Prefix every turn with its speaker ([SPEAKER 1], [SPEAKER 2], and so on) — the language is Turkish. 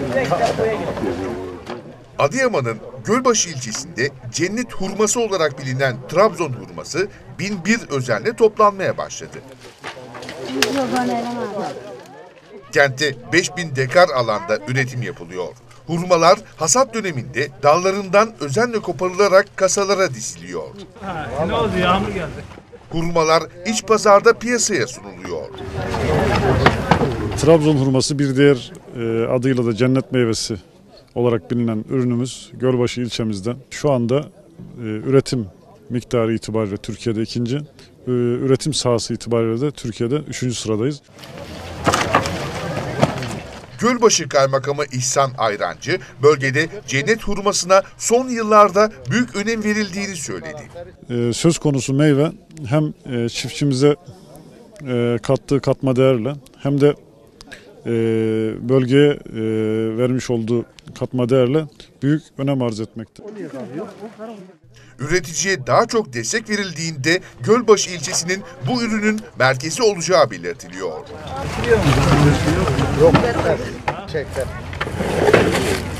[SPEAKER 1] Adıyaman'ın Gölbaşı ilçesinde cennet hurması olarak bilinen Trabzon hurması 1001 özenle toplanmaya başladı. Kentte 5000 dekar alanda üretim yapılıyor. Hurmalar hasat döneminde dallarından özenle koparılarak kasalara diziliyor.
[SPEAKER 2] Ne oldu, yağmur geldi.
[SPEAKER 1] Hurmalar iç pazarda piyasaya sunuluyor.
[SPEAKER 3] Trabzon hurması bir diğer adıyla da cennet meyvesi olarak bilinen ürünümüz Gölbaşı ilçemizden. Şu anda üretim miktarı itibariyle Türkiye'de ikinci, üretim sahası itibariyle de Türkiye'de 3. sıradayız.
[SPEAKER 1] Gölbaşı Kaymakamı İhsan Ayrancı, bölgede cennet hurmasına son yıllarda büyük önem verildiğini söyledi.
[SPEAKER 3] Söz konusu meyve hem çiftçimize kattığı katma değerle hem de bölgeye vermiş olduğu katma değerle büyük önem arz etmekte.
[SPEAKER 1] Üreticiye daha çok destek verildiğinde Gölbaşı ilçesinin bu ürünün merkezi olacağı belirtiliyor.
[SPEAKER 4] Yok. Çekler.